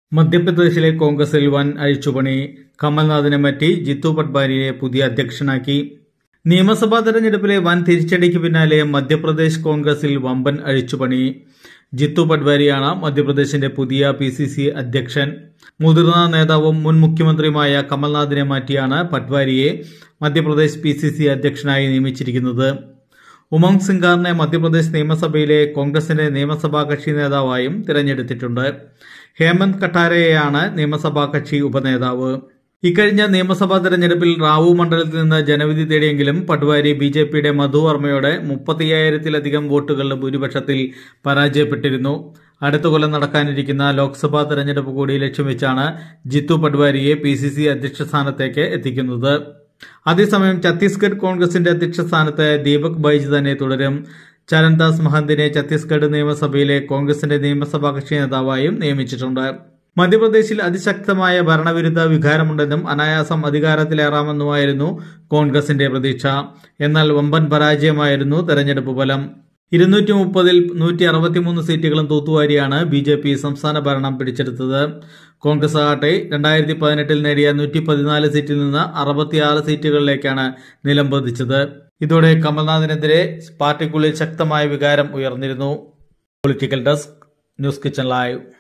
മധ്യപ്രദേശിലെ കോൺഗ്രസിൽ വൻ അഴിച്ചുപണി. കമൽനാഥിനെ മാറ്റി ജിത്തു പട്വാരിയെ പുതിയ അധ്യക്ഷനാക്കി. നിയമസഭാ തെരഞ്ഞെടുപ്പിലെ വൻ തിരിച്ചടിക്ക് പിന്നാലെ മധ്യപ്രദേശ് കോൺഗ്രസിൽ വമ്പൻ അഴിച്ചുപണി. ജിത്തു പട്വാരിയാണ് മധ്യപ്രദേശിന്റെ പുതിയ PCC അധ്യക്ഷൻ. മുതിർന്ന നേതാവും മുൻ മുഖ്യമന്ത്രിയുമായ കമൽനാഥിനെ മാറ്റിയാണ് പട്വാരിയെ മധ്യപ്രദേശ് PCC അധ്യക്ഷനായി നിയമിച്ചിരിക്കുന്നത്. ഉമംഗ് സിംഗാറിനെ മധ്യപ്രദേശ് നിയമസഭയിലെ കോൺഗ്രസിന്റെ നിയമസഭാ കക്ഷി നേതാവായും തിരഞ്ഞെടുത്തിട്ടുണ്ട്. ഹേമന്ത് കട്ടാരെയാണ് നിയമസഭാ കക്ഷി ഉപനേതാവ്. ഇക്കഴിഞ്ഞ നിയമസഭാ തെരഞ്ഞെടുപ്പിൽ റാവു മണ്ഡലത്തിൽ നിന്ന് ജനവിധി തേടിയെങ്കിലും പട്വാരി BJPയുടെ മധു വർമ്മയോടെ 35,000-ലധികം വോട്ടുകളുടെ ഭൂരിപക്ഷത്തിൽ പരാജയപ്പെട്ടിരുന്നു. അടുത്ത കൊല്ലം നടക്കാനിരിക്കുന്ന ലോക്സഭാ തെരഞ്ഞെടുപ്പ് കൂടി ലക്ഷ്യം വെച്ചാണ് ജിത്തു പട്വാരിയെ PCC അധ്യക്ഷ സ്ഥാനത്തേക്ക് എത്തിക്കുന്നത്. അതേസമയം ഛത്തീസ്ഗഡ് കോൺഗ്രസിന്റെ അധ്യക്ഷ സ്ഥാനത്ത് ദീപക് ബൈജ് തന്നെ തുടരും. ചരൺദാസ് മഹന്തിനെ ഛത്തീസ്ഗഡ് നിയമസഭയിലെ കോൺഗ്രസിന്റെ നിയമസഭാ കക്ഷി നേതാവായും നിയമിച്ചിട്ടുണ്ട്. മധ്യപ്രദേശിൽ അതിശക്തമായ ഭരണവിരുദ്ധ വികാരമുണ്ടെന്നും അനായാസം അധികാരത്തിലേറാമെന്നുമായിരുന്നു കോൺഗ്രസിന്റെ പ്രതീക്ഷ. എന്നാൽ വമ്പൻ പരാജയമായിരുന്നു തെരഞ്ഞെടുപ്പ് ഫലം. 230-ൽ 163 സീറ്റുകളും തൂത്തുവാരിയാണ് BJP സംസ്ഥാന ഭരണം പിടിച്ചെടുത്തത്. കോൺഗ്രസ് ആകട്ടെ 2018-ൽ നേടിയ 114 സീറ്റിൽ നിന്ന് 66 സീറ്റുകളിലേക്കാണ് നിലം പതിച്ചത്. ഇതോടെ കമൽനാഥിനെതിരെ പാർട്ടിക്കുള്ളിൽ ശക്തമായ വികാരം ഉയർന്നിരുന്നു. Political desk, news kitchen live.